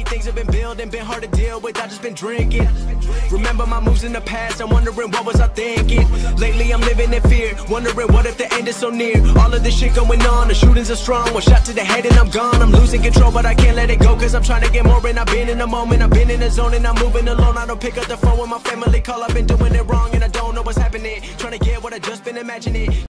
things have been building, been hard to deal with, I just been drinking. Remember my moves in the past, I'm wondering what was I thinking. Lately I'm living in fear, wondering what if the end is so near. All of this shit going on, the shootings are strong. One shot to the head and I'm gone. I'm losing control but I can't let it go, cause I'm trying to get more. And I've been in the moment, I've been in the zone, and I'm moving alone. I don't pick up the phone when my family call, I've been doing it wrong and I don't know what's happening. Trying to get what I just been imagining.